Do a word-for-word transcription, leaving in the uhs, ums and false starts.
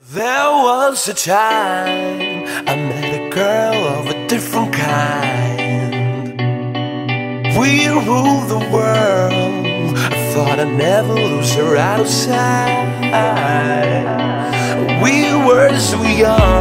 There was a time I met a girl of a different kind. We ruled the world. I thought I'd never lose her out of sight. We were so young,